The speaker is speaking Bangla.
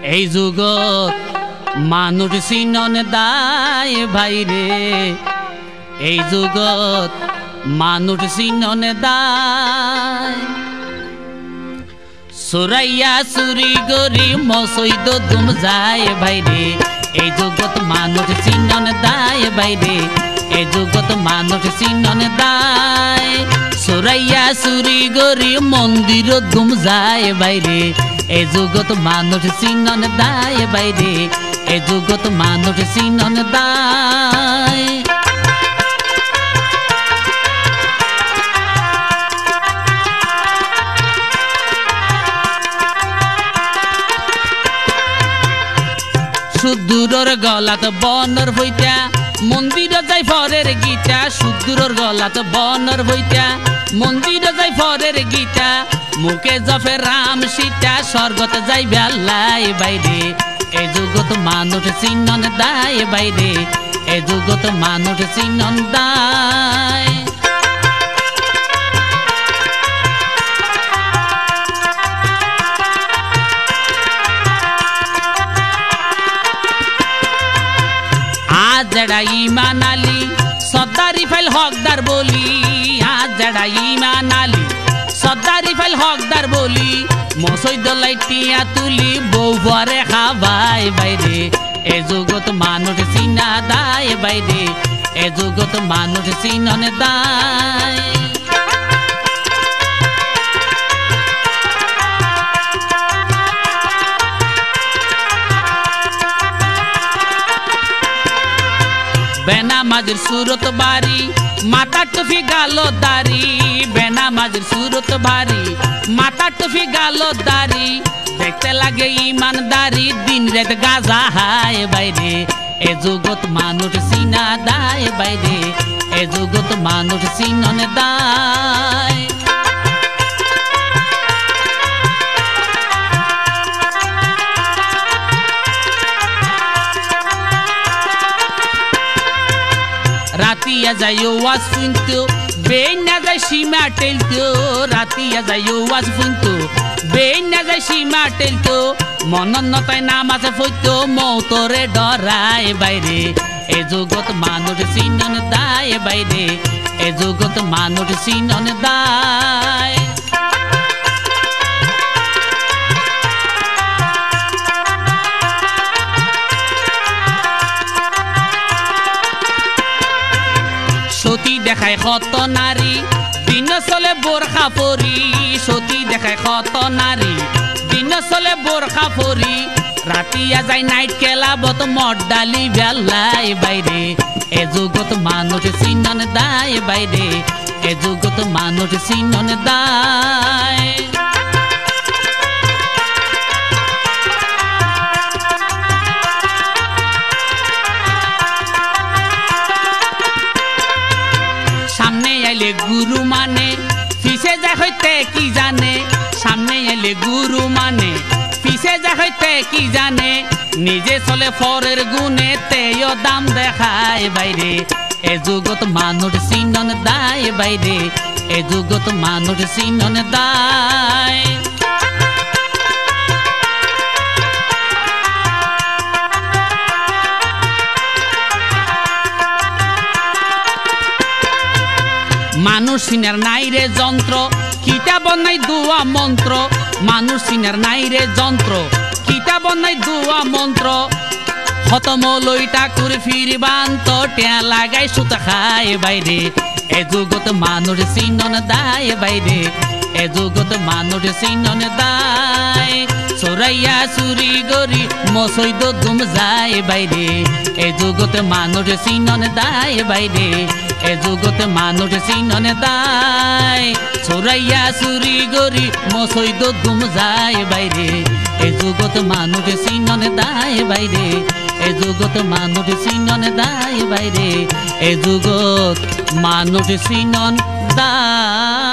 এই যুগত মানুষ চিনন দায় ভাই রে, এই যুগত মানুষ চিনন দায়। সুরাইয়া চুরি গরি মসৈদ দুম যায় ভাই রে, এই যুগত মানুষ চিনন দায় ভাই রে, এই যুগত মানুষ চিনন দায়। সুরাইয়া চুরি গরি মন্দির দুম যায় ভাই রে, এই যুগত মানুষ চিনন দায় ভাই রে, এই যুগত মানুষ চিনন দায়। সুদূরর গলাত বনর বইতা মন্দির যাই ফরের গীতা, সুদূরর গলাত বনর বইতা মন্দির যাই ফরের গীতা। মুখে জফে রাম সীতা স্বর্গত যাই বেলাই বাইরে, এই যুগত মানুষ চিনন দায় বাইরে, এই যুগত মানুষ চিনন দায়। जड़ा ईमान आली सद्दारी फाइल हकदार बोली, आज जड़ा ईमान आली सद्दारी फाइल हकदार बोली। मसैद लाइटिया तुली बौ बरे खाबाय বাইরে, ए जुगत मानुष चिना दाय বাইরে, ए जुगत मानुष चिनन दाय। বেনামাজের সুরত বাড়ি মাথা টুফি গালো দাড়ি, বেনামাজের সুরত বাড়ি মাথা টুফি গালো দাড়ি। দেখতে লাগে ইমানদারি দিন রাত গাজা হায় বাইরে, এ যুগত মানুষ চিনা দায় বাইরে, এ যুগত মানুষ চিনন দায়। রাতিয়া যাইও ওয়াজ শুনতো বেইনা যাই সীমা টেলতো, রাতিয়া যাইও ওয়াজ শুনতো বেইনা যাই সীমা টেলতো। মনন্নতাই নামাজ পড়তো মৌতরে ডরায় বাইরে, এ যুগত মানুষ চিনন দায় বাইরে, এ যুগত মানুষ চিনন দায়। সতী দেখায় কত নারী দিন চলে বোরখা পরি, সতী দেখায় কত নারী দিন চলে বোরখা পরি। রাতিয়া যায় নাইট ক্লাবত মদ ডালি বেলাই বাইরে, এ যুগত মানুষ চিনন দায় বাইরে, এ যুগত মানুষ চিনন দায়। সামনে আইলে গুরু মানে পিছে যা হইতে কি জানে, সামনে আইলে গুরু মানে পিছে যা হইতে কি জানে। নিজে চলে ফরের গুণে তেও দাম দেখায় বাইরে, এ যুগত মানুষ চিনন দায় বাইরে, এ যুগত মানুষ চিনন দায়। মানুষ চিনার নাই রে যন্ত্র কিতাব নাই দুয়া মন্ত্র, মানুষ চিনার নাই রে যন্ত্র কিতাব নাই দুয়া মন্ত্র। খতম লই ঠাকুর ফিরবান্ত টেয়া লাগাই সুতা খায় বাইরে, এ যুগত মানুষ চিনন দায় বাইরে, এ যুগত মানুষ চিনন দায়। চোরাইয়া চুরি গরি মসৈদ দুম যায় বাইরে, এ যুগত মানুষ চিনন দায় বাইরে, এ যুগত মানুষ চিনন দায়। চোরাইয়া চুরি গরি মসৈদ দুম যায় বাইরে, এ যুগত মানুষ চিনন দায় বাইরে, এ যুগত মানুষ চিনন দায় বাইরে, এ যুগত মানুষ চিনন দায়।